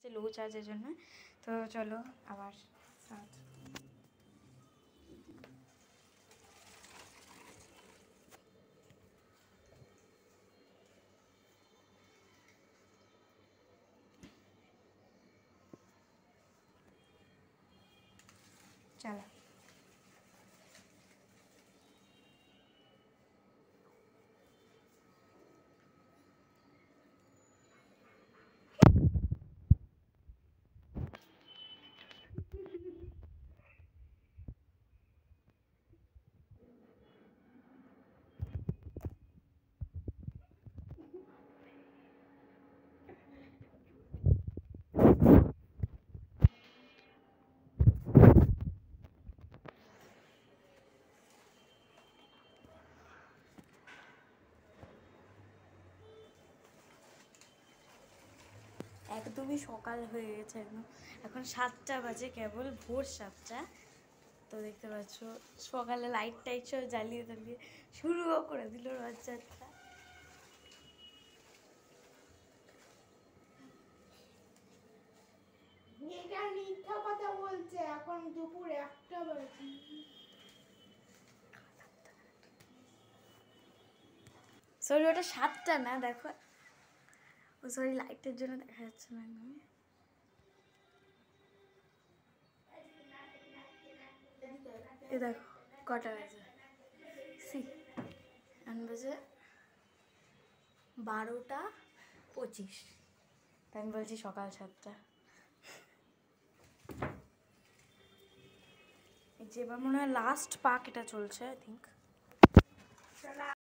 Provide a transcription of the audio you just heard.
লো চার্জের জন্য। তো চলো আবার সাথ चला একদমই সকাল হয়ে গেছে, এখন 7টা বাজে, কেবল ভোর 7টা। তো দেখতে পাচ্ছ সকালে লাইট টাইট সব জ্বালিয়ে জ্বালিয়ে শুরুও করে দিল রথযাত্রা। এটা মিথ্যা কথা বলছে, এখন দুপুর 1টা বাজে। সরি ওটা 7টা না, দেখো ও সরি লাইটের জন্য দেখা যাচ্ছে না একদম। এ দেখো কটা বাজে, বাজে 12টা 25। তাই আমি বলছি সকাল 7টা। যে এবার মনে হয় লাস্ট পাক এটা চলছে আই থিঙ্ক।